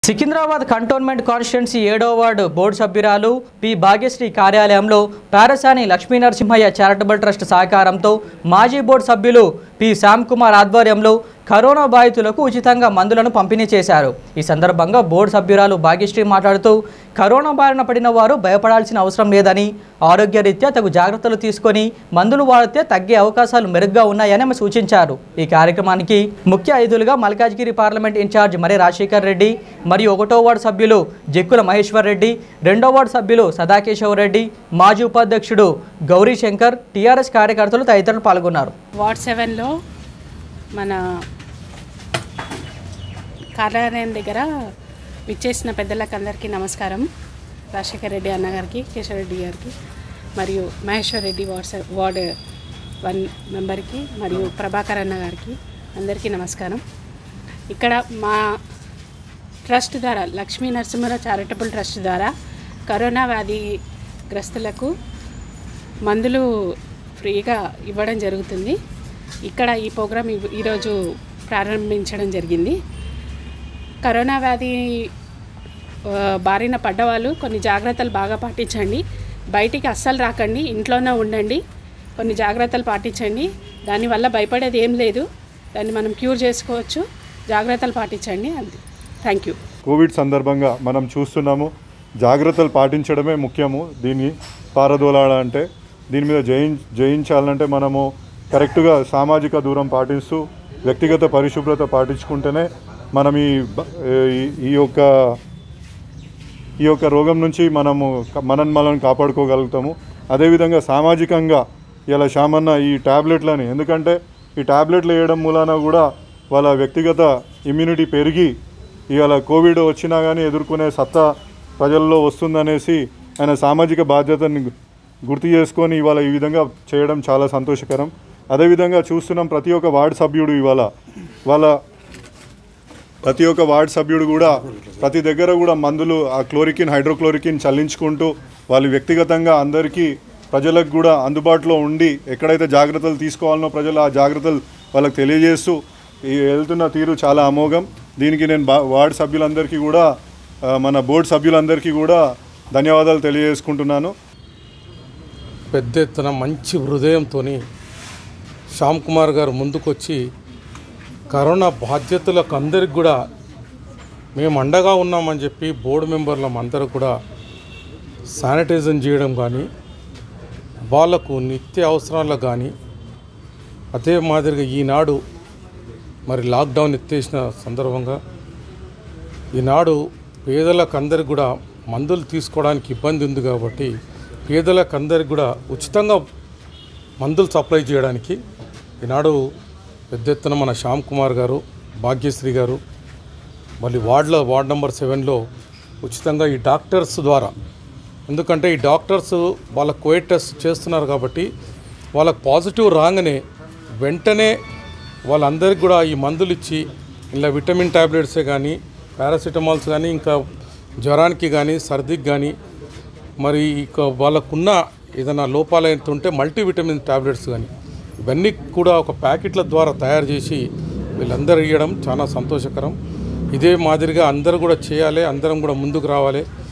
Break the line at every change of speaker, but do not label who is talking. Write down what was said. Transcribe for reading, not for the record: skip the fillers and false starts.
Secunderabad cantonment constituency 7వ ward board సభ్యురాలు P Bhagyashri కార్యాలయంలో పారసాని లక్ష్మీ నరసింహయ్య చారిటబుల్ ట్రస్ట్ సహకారంతో మాజీ బోర్డు సభ్యులు పి శ్యామ్ కుమార్ ఆధ్వర్యంలో కరోనా బాధితులకు ఉచితంగా మందులను పంపిణీ చేశారు। ఈ సందర్భంగా బోర్డు సభ్యురాలు భాగ్యశ్రీ మాట్లాడుతూ కరోనా బారిన పడిన వారు భయపడాల్సిన అవసరం లేదని, ఆరోగ్యరీత్యా తగు జాగ్రత్తలు తీసుకొని మందులు వాడితే తగ్గే అవకాశాలు మెరుగ్గా ఉన్నాయని ఆమె సూచించారు। ఈ కార్యక్రమానికి ముఖ్య అతిథులుగా మల్కాజ్గిరి పార్లమెంట్ ఇన్ఛార్జ్ మరి రాజశేఖర్ రెడ్డి మరియు 1వ వార్డు సభ్యులు జక్కుల మహేశ్వర్ రెడ్డి, 2వ వార్డు సభ్యులు సదాకేశవ రెడ్డి, మాజీ ఉపాధ్యక్షుడు గౌరీ శంకర్, టీఆర్ఎస్ కార్యకర్తలు తదితరులు పాల్గొన్నారు।
వార్డ్ 7లో మన కార్యాలయం దగ్గర విచ్చేసిన పెద్దలకు అందరికీ నమస్కారం। రాజశేఖర్ రెడ్డి అన్నగారికి, కేశవ రెడ్డి గారికి మరియు మహేశ్వర్ రెడ్డి వార్డ్ 1 మెంబర్కి మరియు ప్రభాకర్ అన్న గారికి అందరికీ నమస్కారం। ఇక్కడ మా ట్రస్ట్ ద్వారా లక్ష్మీ నరసింహ చారిటబుల్ ట్రస్ట్ ద్వారా కరోనా వ్యాధి గ్రస్తులకు మందులు ఫ్రీగా ఇవ్వడం జరుగుతుంది। ఇక్కడ ఈ ప్రోగ్రాం ఈరోజు ప్రారంభించడం జరిగింది। కరోనా వ్యాధి బారిన పడ్డవాళ్ళు కొన్ని జాగ్రత్తలు బాగా పాటించండి, బయటికి అస్సలు రాకండి, ఇంట్లోనే ఉండండి, కొన్ని జాగ్రత్తలు పాటించండి। దానివల్ల భయపడేది ఏం లేదు, దాన్ని మనం క్యూర్ చేసుకోవచ్చు, జాగ్రత్తలు పాటించండి అంతే। Thank you.
కోవిడ్ సందర్భంగా మనం చూస్తున్నాము, జాగ్రత్తలు పాటించడమే ముఖ్యము। దీన్ని పారదోలాలంటే, దీని మీద జయించాలంటే మనము కరెక్ట్గా సామాజిక దూరం పాటిస్తూ వ్యక్తిగత పరిశుభ్రత పాటించుకుంటేనే మనం ఈ యొక్క రోగం నుంచి మనం కాపాడుకోగలుగుతాము। అదేవిధంగా సామాజికంగా ఇలా శామన్న ఈ ట్యాబ్లెట్లని, ఎందుకంటే ఈ ట్యాబ్లెట్లు వేయడం మూలాన కూడా వాళ్ళ వ్యక్తిగత ఇమ్యూనిటీ పెరిగి ఇవాళ కోవిడ్ వచ్చినా కానీ ఎదుర్కొనే సత్తా ప్రజల్లో వస్తుందనేసి ఆయన సామాజిక బాధ్యతని గుర్తు చేసుకొని ఇవాళ ఈ విధంగా చేయడం చాలా సంతోషకరం। అదేవిధంగా చూస్తున్నాం ప్రతి ఒక్క వార్డు సభ్యుడు ఇవాళ ప్రతి ఒక్క వార్డు సభ్యుడు కూడా ప్రతి దగ్గర కూడా మందులు ఆ క్లోరికిన్, హైడ్రోక్లోరికిన్ చల్లించుకుంటూ వాళ్ళు వ్యక్తిగతంగా అందరికీ ప్రజలకు కూడా అందుబాటులో ఉండి ఎక్కడైతే జాగ్రత్తలు తీసుకోవాలనో ప్రజలు ఆ జాగ్రత్తలు వాళ్ళకి తెలియజేస్తూ వెళ్తున్న తీరు చాలా అమోఘం। దీనికి నేను వార్డు సభ్యులందరికీ కూడా మన బోర్డు సభ్యులందరికీ కూడా ధన్యవాదాలు తెలియజేసుకుంటున్నాను।
పెద్ద ఎత్తున మంచి హృదయంతో శ్యామ్ కుమార్ గారు ముందుకొచ్చి కరోనా బాధ్యతలకు అందరికి కూడా మేము అండగా ఉన్నామని చెప్పి బోర్డు మెంబర్లం అందరూ కూడా శానిటైజేషన్ చేయడం కానీ, వాళ్ళకు నిత్య అవసరాలకు కానీ, అదే మాదిరిగా ఈనాడు మరి లాక్డౌన్ ఎత్తేసిన సందర్భంగా ఈనాడు పేదలకు అందరికి కూడా మందులు తీసుకోవడానికి ఇబ్బంది ఉంది కాబట్టి పేదలకు అందరికి కూడా ఉచితంగా మందులు సప్లై చేయడానికి ఈనాడు పెద్ద ఎత్తున మన శ్యామ్ కుమార్ గారు, భాగ్యశ్రీ గారు, మళ్ళీ వార్డ్ నెంబర్ 7లో ఉచితంగా ఈ డాక్టర్స్ ద్వారా, ఎందుకంటే ఈ డాక్టర్స్ వాళ్ళ కోవిడ్ టెస్ట్ చేస్తున్నారు కాబట్టి వాళ్ళకు పాజిటివ్ రాగానే వెంటనే వాళ్ళందరికీ కూడా ఈ మందులు ఇచ్చి ఇలా విటమిన్ ట్యాబ్లెట్సే కానీ, పారాసిటమాల్స్ కానీ, ఇంకా జ్వరానికి కానీ, సర్దికి కానీ, మరి ఇక వాళ్ళకున్న ఏదైనా లోపాలు ఉంటే మల్టీవిటమిన్ ట్యాబ్లెట్స్ కానీ ఇవన్నీ కూడా ఒక ప్యాకెట్ల ద్వారా తయారు చేసి వీళ్ళందరూ ఇవ్వడం చాలా సంతోషకరం। ఇదే మాదిరిగా అందరూ కూడా చేయాలి, అందరం కూడా ముందుకు రావాలి।